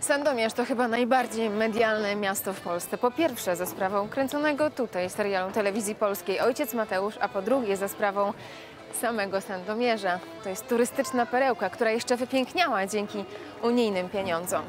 Sandomierz to chyba najbardziej medialne miasto w Polsce. Po pierwsze za sprawą kręconego tutaj serialu Telewizji Polskiej Ojciec Mateusz, a po drugie za sprawą samego Sandomierza. To jest turystyczna perełka, która jeszcze wypiękniała dzięki unijnym pieniądzom.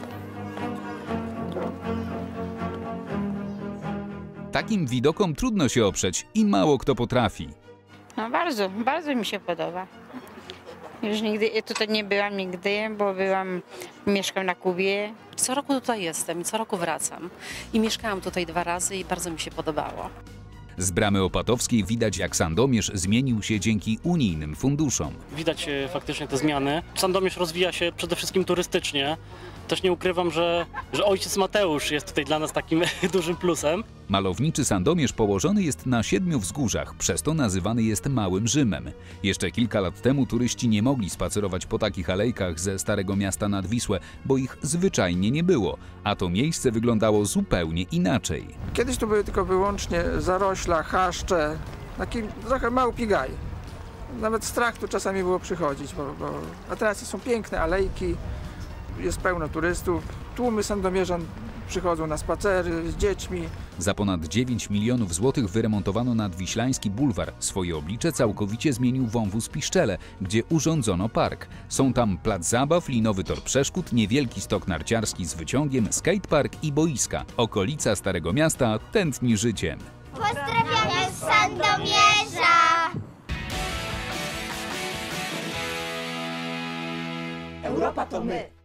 Takim widokom trudno się oprzeć i mało kto potrafi. No bardzo mi się podoba. Już nigdy tutaj nie byłam bo mieszkam na Kubie. Co roku tutaj jestem i co roku wracam. I mieszkałam tutaj 2 razy i bardzo mi się podobało. Z Bramy Opatowskiej widać, jak Sandomierz zmienił się dzięki unijnym funduszom. Widać faktycznie te zmiany. Sandomierz rozwija się przede wszystkim turystycznie. Też nie ukrywam, że Ojciec Mateusz jest tutaj dla nas takim dużym plusem. Malowniczy Sandomierz położony jest na 7 wzgórzach, przez to nazywany jest Małym Rzymem. Jeszcze kilka lat temu turyści nie mogli spacerować po takich alejkach ze Starego Miasta nad Wisłę, bo ich zwyczajnie nie było, a to miejsce wyglądało zupełnie inaczej. Kiedyś to były tylko wyłącznie zarośla, chaszcze, taki trochę małpi gaj. Nawet strach tu czasami było przychodzić, a teraz są piękne alejki, jest pełno turystów, tłumy sandomierzan przychodzą na spacery z dziećmi. Za ponad 9 milionów złotych wyremontowano nadwiślański bulwar. Swoje oblicze całkowicie zmienił wąwóz Piszczele, gdzie urządzono park. Są tam plac zabaw, linowy tor przeszkód, niewielki stok narciarski z wyciągiem, skatepark i boiska. Okolica Starego Miasta tętni życiem. Pozdrawiamy z Sandomierza! Europa to my.